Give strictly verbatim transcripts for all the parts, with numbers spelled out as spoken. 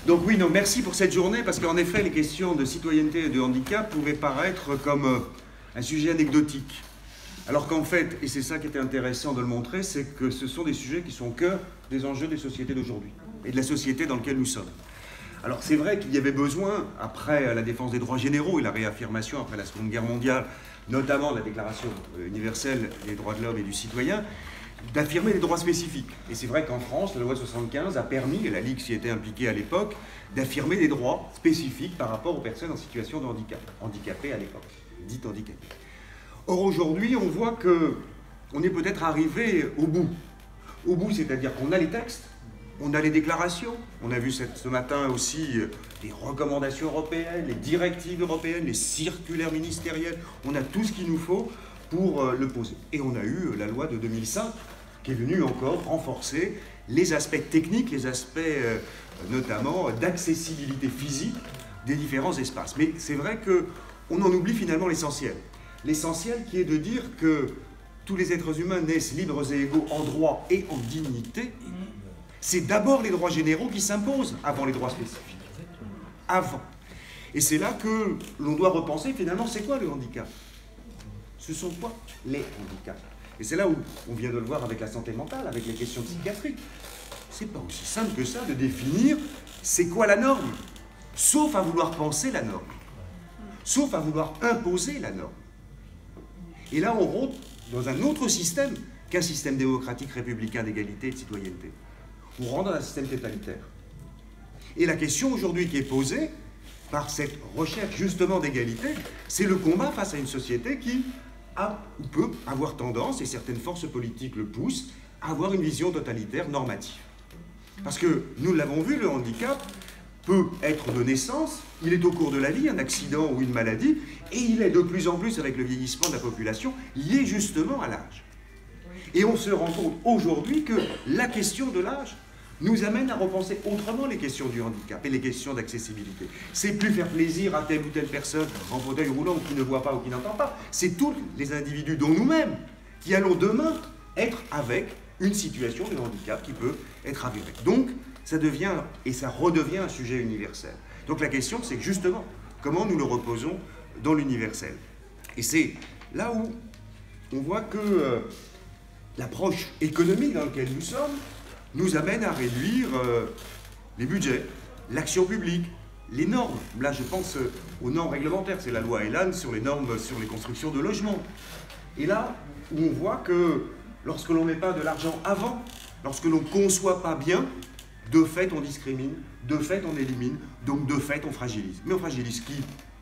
Donc oui, non, merci pour cette journée, parce qu'en effet, les questions de citoyenneté et de handicap pouvaient paraître comme euh, un sujet anecdotique. Alors qu'en fait, et c'est ça qui était intéressant de le montrer, c'est que ce sont des sujets qui sont au cœur des enjeux des sociétés d'aujourd'hui, et de la société dans laquelle nous sommes. Alors c'est vrai qu'il y avait besoin, après la défense des droits généraux et la réaffirmation après la Seconde Guerre mondiale, notamment de la Déclaration universelle des droits de l'homme et du citoyen, d'affirmer des droits spécifiques. Et c'est vrai qu'en France, la loi soixante-quinze a permis, et la Ligue s'y était impliquée à l'époque, d'affirmer des droits spécifiques par rapport aux personnes en situation de handicap, handicapées à l'époque, dites handicapées. Or aujourd'hui, on voit qu'on est peut-être arrivé au bout. Au bout, c'est-à-dire qu'on a les textes, on a les déclarations, on a vu cette, ce matin aussi euh, les recommandations européennes, les directives européennes, les circulaires ministériels, on a tout ce qu'il nous faut pour euh, le poser. Et on a eu euh, la loi de deux mille cinq qui est venue encore renforcer les aspects techniques, les aspects euh, notamment d'accessibilité physique des différents espaces. Mais c'est vrai qu'on en oublie finalement l'essentiel. L'essentiel qui est de dire que tous les êtres humains naissent libres et égaux en droit et en dignité. C'est d'abord les droits généraux qui s'imposent avant les droits spécifiques. Avant. Et c'est là que l'on doit repenser finalement, c'est quoi le handicap? Ce sont quoi les handicaps? Et c'est là où on vient de le voir avec la santé mentale, avec les questions psychiatriques. C'est pas aussi simple que ça de définir c'est quoi la norme, sauf à vouloir penser la norme, sauf à vouloir imposer la norme. Et là, on rentre dans un autre système qu'un système démocratique républicain d'égalité et de citoyenneté. On rentre dans un système totalitaire. Et la question aujourd'hui qui est posée par cette recherche justement d'égalité, c'est le combat face à une société qui a ou peut avoir tendance, et certaines forces politiques le poussent, à avoir une vision totalitaire normative. Parce que, nous l'avons vu, le handicap peut être de naissance, il est au cours de la vie, un accident ou une maladie, et il est de plus en plus, avec le vieillissement de la population, lié justement à l'âge. Et on se rend compte aujourd'hui que la question de l'âge nous amène à repenser autrement les questions du handicap et les questions d'accessibilité. C'est plus faire plaisir à telle ou telle personne en fauteuil roulant ou qui ne voit pas ou qui n'entend pas. C'est tous les individus, dont nous-mêmes, qui allons demain être avec une situation de handicap qui peut être avérée. Donc, ça devient et ça redevient un sujet universel. Donc la question, c'est justement comment nous le reposons dans l'universel. Et c'est là où on voit que euh, l'approche économique dans laquelle nous sommes nous amène à réduire euh, les budgets, l'action publique, les normes. Là, je pense euh, aux normes réglementaires. C'est la loi Elan sur les normes sur les constructions de logements. Et là où on voit que lorsque l'on ne met pas de l'argent avant, lorsque l'on ne conçoit pas bien, de fait, on discrimine, de fait, on élimine, donc de fait, on fragilise. Mais on fragilise qui?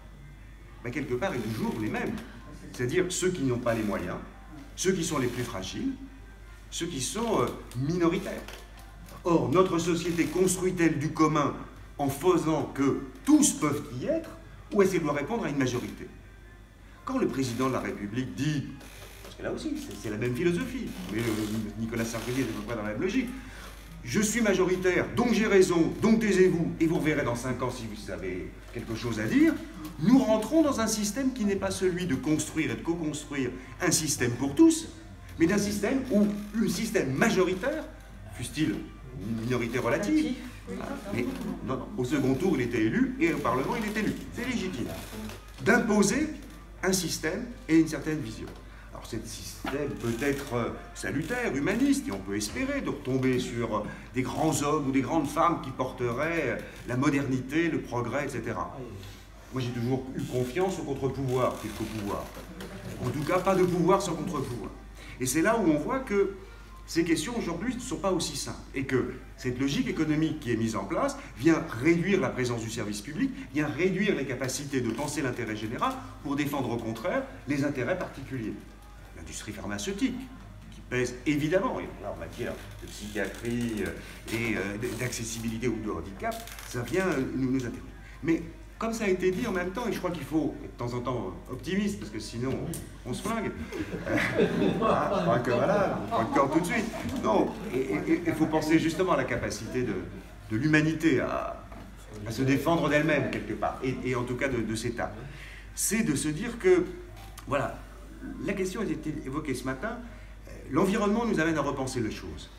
Ben, quelque part, et toujours les mêmes. C'est-à-dire ceux qui n'ont pas les moyens, ceux qui sont les plus fragiles, ceux qui sont euh, minoritaires. Or, notre société construit-elle du commun en faisant que tous peuvent y être, ou est-ce qu'elle doit répondre à une majorité? Quand le président de la République dit, parce que là aussi, c'est la même philosophie, mais le, Nicolas Sarkozy est à peu près dans la même logique, je suis majoritaire, donc j'ai raison, donc taisez-vous, et vous reverrez dans cinq ans si vous avez quelque chose à dire, nous rentrons dans un système qui n'est pas celui de construire et de co-construire un système pour tous, mais d'un système où un système majoritaire, fût-il une minorité relative, mais non, non, au second tour il était élu, et au Parlement il est élu, c'est légitime, d'imposer un système et une certaine vision. Alors, ce système peut être euh, salutaire, humaniste, et on peut espérer de retomber sur euh, des grands hommes ou des grandes femmes qui porteraient euh, la modernité, le progrès, et cetera. Moi, j'ai toujours eu confiance au contre-pouvoir plus qu'au pouvoir. En tout cas, pas de pouvoir sans contre-pouvoir. Et c'est là où on voit que ces questions aujourd'hui ne sont pas aussi simples, et que cette logique économique qui est mise en place vient réduire la présence du service public, vient réduire les capacités de penser l'intérêt général pour défendre au contraire les intérêts particuliers. L'industrie pharmaceutique, qui pèse évidemment, et là, en matière de psychiatrie et euh, d'accessibilité ou de handicap, ça vient nous, nous interroger. Mais comme ça a été dit en même temps, et je crois qu'il faut de temps en temps optimiste, parce que sinon on, on se flingue. Euh, ah, je crois que voilà, on prend le corps tout de suite. Non, il faut penser justement à la capacité de, de l'humanité à, à se défendre d'elle-même quelque part, et, et en tout cas de, de cet âme. C'est de se dire que, voilà, la question a été évoquée ce matin, l'environnement nous amène à repenser les choses.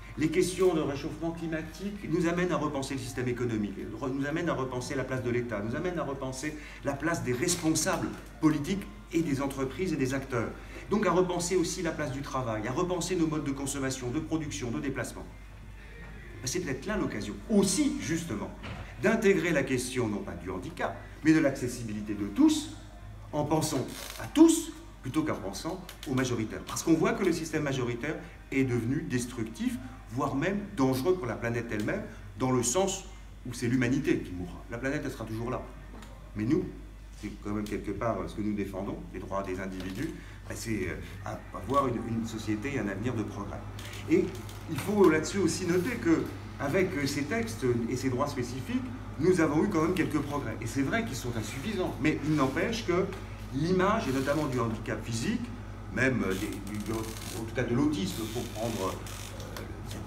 Les questions de réchauffement climatique nous amènent à repenser le système économique, nous amènent à repenser la place de l'État, nous amènent à repenser la place des responsables politiques et des entreprises et des acteurs. Donc à repenser aussi la place du travail, à repenser nos modes de consommation, de production, de déplacement. C'est peut-être là l'occasion aussi, justement, d'intégrer la question, non pas du handicap, mais de l'accessibilité de tous, en pensant à tous, plutôt qu'en pensant aux majoritaires. Parce qu'on voit que le système majoritaire est devenu destructif, voire même dangereux pour la planète elle-même, dans le sens où c'est l'humanité qui mourra. La planète, elle sera toujours là. Mais nous, c'est quand même quelque part ce que nous défendons, les droits des individus, c'est avoir une, une société et un avenir de progrès. Et il faut là-dessus aussi noter qu'avec ces textes et ces droits spécifiques, nous avons eu quand même quelques progrès. Et c'est vrai qu'ils sont insuffisants, mais il n'empêche que l'image, et notamment du handicap physique, même des, du, en tout cas de l'autisme, pour prendre euh,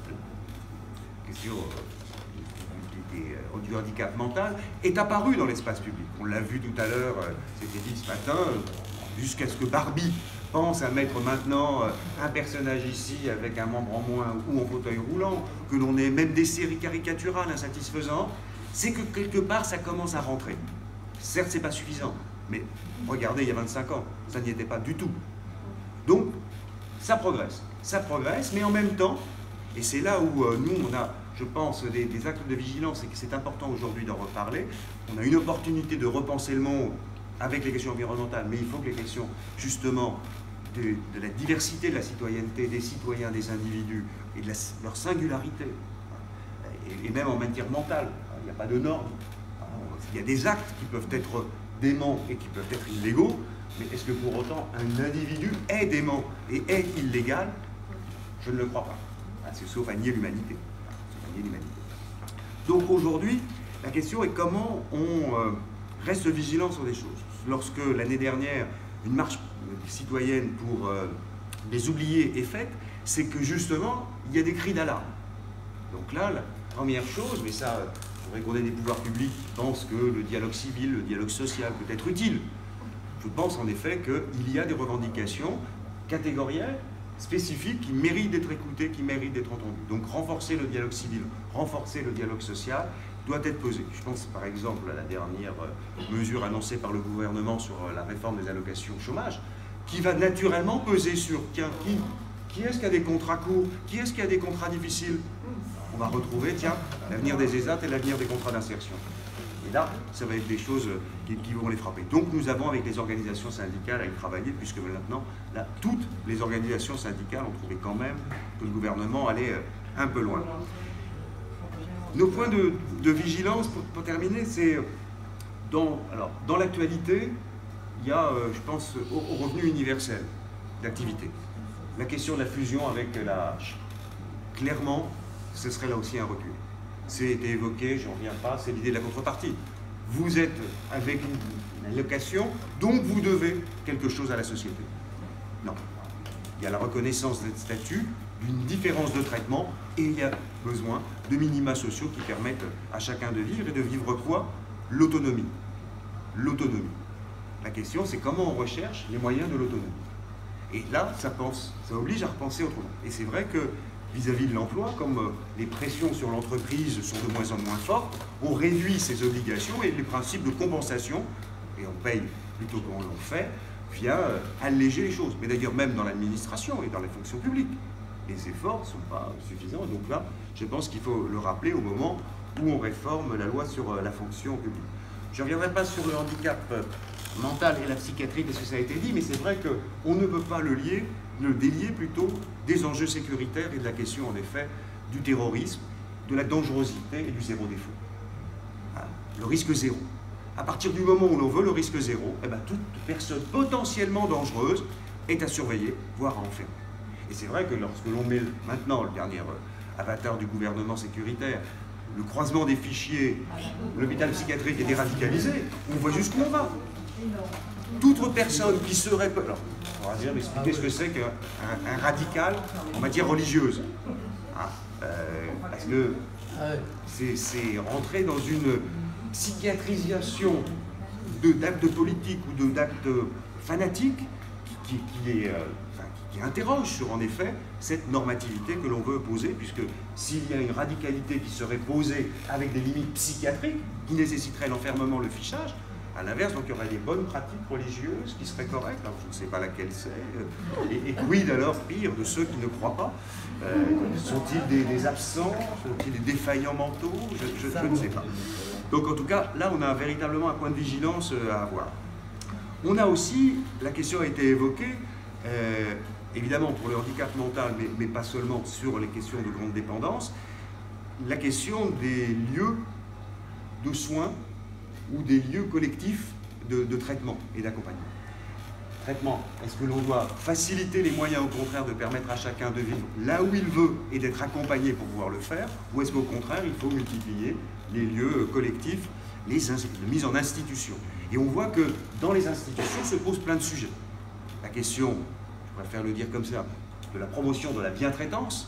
cette question euh, du, du, du, du handicap mental, est apparue dans l'espace public. On l'a vu tout à l'heure, euh, c'était dit ce matin, euh, jusqu'à ce que Barbie pense à mettre maintenant euh, un personnage ici avec un membre en moins ou en fauteuil roulant, que l'on ait même des séries caricaturales insatisfaisantes, c'est que quelque part ça commence à rentrer. Certes, c'est pas suffisant, mais regardez, il y a vingt-cinq ans, ça n'y était pas du tout. Donc, ça progresse, ça progresse, mais en même temps, et c'est là où euh, nous, on a, je pense, des, des actes de vigilance, et que c'est important aujourd'hui d'en reparler, on a une opportunité de repenser le monde avec les questions environnementales, mais il faut que les questions, justement, de, de la diversité de la citoyenneté, des citoyens, des individus, et de la, leur singularité, et, et même en matière mentale, il n'y a pas de normes, il y a des actes qui peuvent être déments et qui peuvent être illégaux, mais est-ce que pour autant un individu est dément et est illégal? Je ne le crois pas. C'est sauf à nier l'humanité. Donc aujourd'hui, la question est comment on euh, reste vigilant sur des choses. Lorsque l'année dernière, une marche citoyenne pour euh, les oubliés est faite, c'est que justement, il y a des cris d'alarme. Donc là, la première chose, mais ça, il faudrait qu'on ait des pouvoirs publics qui pensent que le dialogue civil, le dialogue social peut être utile. Je pense en effet qu'il y a des revendications catégorielles, spécifiques, qui méritent d'être écoutées, qui méritent d'être entendues. Donc renforcer le dialogue civil, renforcer le dialogue social doit être posé. Je pense par exemple à la dernière mesure annoncée par le gouvernement sur la réforme des allocations chômage, qui va naturellement peser sur tiens, qui, qui est-ce qui a des contrats courts, qui est-ce qui a des contrats difficiles. On va retrouver, tiens, l'avenir des ESAT et l'avenir des contrats d'insertion. Et là, ça va être des choses qui, qui vont les frapper. Donc nous avons avec les organisations syndicales à y travailler, puisque maintenant, là, toutes les organisations syndicales ont trouvé quand même que le gouvernement allait un peu loin. Nos points de, de vigilance, pour, pour terminer, c'est dans, alors, dans l'actualité, il y a, euh, je pense, au, au revenu universel d'activité. La question de la fusion avec la H. Clairement, ce serait là aussi un recul. C'est été évoqué, j'en reviens pas, c'est l'idée de la contrepartie. Vous êtes avec une, une allocation, donc vous devez quelque chose à la société. Non. Il y a la reconnaissance des statuts, d'une différence de traitement, et il y a besoin de minima sociaux qui permettent à chacun de vivre, et de vivre quoi? L'autonomie. L'autonomie. La question, c'est comment on recherche les moyens de l'autonomie. Et là, ça, pense, ça oblige à repenser autrement. Et c'est vrai que vis-à-vis de l'emploi, comme les pressions sur l'entreprise sont de moins en moins fortes, on réduit ses obligations et les principes de compensation, et on paye plutôt qu'on l'en fait, vient alléger les choses. Mais d'ailleurs, même dans l'administration et dans la fonction publique, les efforts ne sont pas suffisants. Donc là, je pense qu'il faut le rappeler au moment où on réforme la loi sur la fonction publique. Je ne reviendrai pas sur le handicap mental et la psychiatrie, parce que ça a été dit, mais c'est vrai qu'on ne peut pas le lier, le délier plutôt des enjeux sécuritaires et de la question, en effet, du terrorisme, de la dangerosité et du zéro défaut. Voilà. Le risque zéro. À partir du moment où l'on veut le risque zéro, eh ben, toute personne potentiellement dangereuse est à surveiller, voire à enfermer. Et c'est vrai que lorsque l'on met maintenant le dernier avatar du gouvernement sécuritaire, le croisement des fichiers, l'hôpital psychiatrique est déradicalisé, on voit jusqu'où on va. Toute personne qui serait... Alors, on va dire, expliquer ce que c'est qu'un un radical en matière religieuse. Ah, euh, parce que c'est rentrer dans une psychiatrisation d'actes politiques ou d'actes fanatiques qui, qui, qui, est, euh, enfin, qui interroge sur, en effet, cette normativité que l'on veut poser, puisque s'il y a une radicalité qui serait posée avec des limites psychiatriques, qui nécessiterait l'enfermement, le fichage, à l'inverse, donc il y aurait des bonnes pratiques religieuses qui seraient correctes, alors je ne sais pas laquelle c'est, et, et quid alors, pire, de ceux qui ne croient pas, euh, sont-ils des, des absents, sont-ils des défaillants mentaux, je, je, je ne sais pas. Donc en tout cas, là on a véritablement un point de vigilance à avoir. On a aussi, la question a été évoquée, euh, évidemment pour le handicap mental, mais, mais pas seulement sur les questions de grande dépendance, la question des lieux de soins ou des lieux collectifs de, de traitement et d'accompagnement. Traitement, est-ce que l'on doit faciliter les moyens, au contraire, de permettre à chacun de vivre là où il veut et d'être accompagné pour pouvoir le faire, ou est-ce qu'au contraire, il faut multiplier les lieux collectifs, les mises en institution? Et on voit que dans les institutions se posent plein de sujets. La question, je préfère le dire comme ça, de la promotion de la bientraitance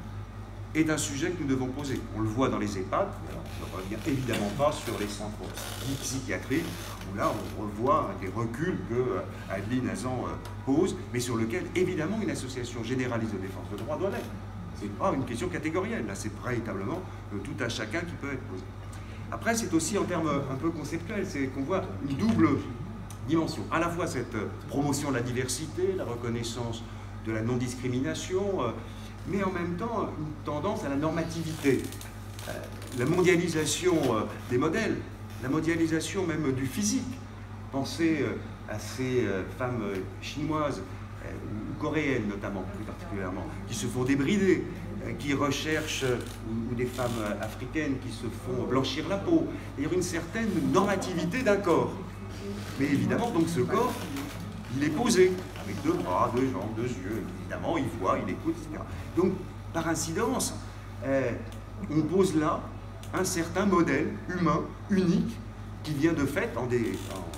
est un sujet que nous devons poser. On le voit dans les EHPAD, on ne revient évidemment pas sur les centres psychiatriques, où là on, on le voit, des reculs que Adeline Hazan pose, mais sur lequel évidemment une association généralisée de défense de droit doit l'être. Ce n'est pas une question catégorielle, là c'est véritablement euh, tout à chacun qui peut être posé. Après c'est aussi en termes un peu conceptuels, c'est qu'on voit une double dimension. À la fois cette promotion de la diversité, la reconnaissance de la non-discrimination, euh, mais en même temps une tendance à la normativité, euh, la mondialisation euh, des modèles, la mondialisation même du physique. Pensez euh, à ces euh, femmes euh, chinoises, euh, ou coréennes notamment, plus particulièrement, qui se font débrider, euh, qui recherchent, euh, ou, ou des femmes euh, africaines qui se font blanchir la peau. Il y a une certaine normativité d'un corps. Mais évidemment, donc ce corps, il est posé, avec deux bras, deux jambes, deux yeux, évidemment, il voit, il écoute, et cetera. Donc, par incidence, euh, on pose là un certain modèle humain, unique, qui vient de fait, en, des,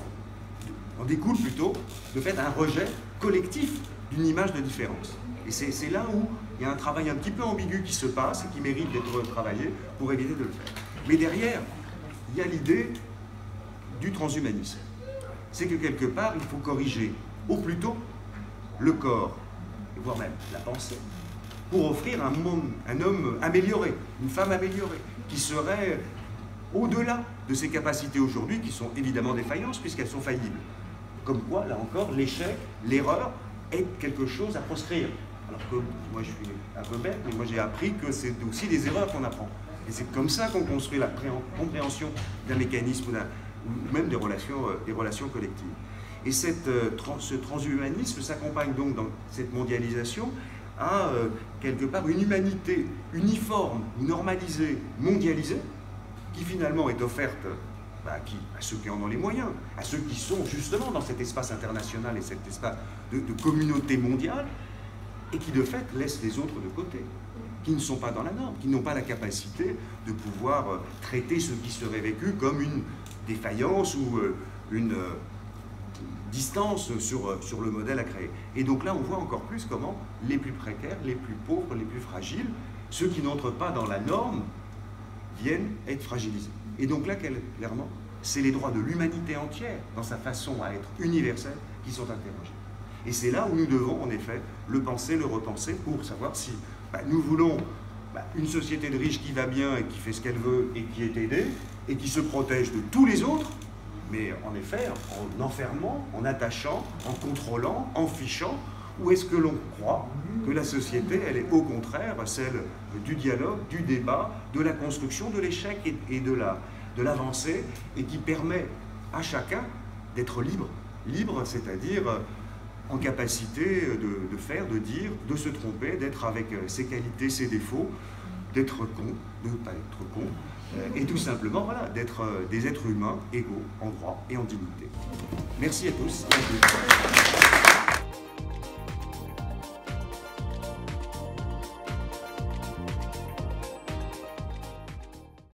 en, en découle plutôt, de fait un rejet collectif d'une image de différence. Et c'est là où il y a un travail un petit peu ambigu qui se passe et qui mérite d'être travaillé pour éviter de le faire. Mais derrière, il y a l'idée du transhumanisme. C'est que quelque part, il faut corriger au plus tôt le corps, voire même la pensée, pour offrir un, monde, un homme amélioré, une femme améliorée, qui serait au-delà de ses capacités aujourd'hui, qui sont évidemment défaillantes, puisqu'elles sont faillibles. Comme quoi, là encore, l'échec, l'erreur est quelque chose à proscrire. Alors que moi, je suis un peu bête, mais moi j'ai appris que c'est aussi des erreurs qu'on apprend. Et c'est comme ça qu'on construit la compréhension d'un mécanisme, d'un ou même des relations, euh, des relations collectives. Et cette, euh, trans, ce transhumanisme s'accompagne donc dans cette mondialisation à euh, quelque part une humanité uniforme, normalisée, mondialisée, qui finalement est offerte bah, à, qui, à ceux qui en ont les moyens, à ceux qui sont justement dans cet espace international et cet espace de, de communauté mondiale, et qui de fait laissent les autres de côté, qui ne sont pas dans la norme, qui n'ont pas la capacité de pouvoir euh, traiter ce qui serait vécu comme une défaillance ou euh, une euh, distance sur, euh, sur le modèle à créer. Et donc là, on voit encore plus comment les plus précaires, les plus pauvres, les plus fragiles, ceux qui n'entrent pas dans la norme, viennent être fragilisés. Et donc là, clairement, c'est les droits de l'humanité entière, dans sa façon à être universelle, qui sont interrogés. Et c'est là où nous devons, en effet, le penser, le repenser, pour savoir si bah, nous voulons bah, une société de riches qui va bien et qui fait ce qu'elle veut et qui est aidée, et qui se protège de tous les autres, mais en effet, en enfermant, en attachant, en contrôlant, en fichant, ou est-ce que l'on croit que la société, elle est au contraire celle du dialogue, du débat, de la construction, de l'échec et, et de la, de l'avancée, et qui permet à chacun d'être libre. Libre, c'est-à-dire en capacité de, de faire, de dire, de se tromper, d'être avec ses qualités, ses défauts, d'être con, de ne pas être con, et tout simplement, voilà, d'être des êtres humains égaux en droit et en dignité. Merci à tous.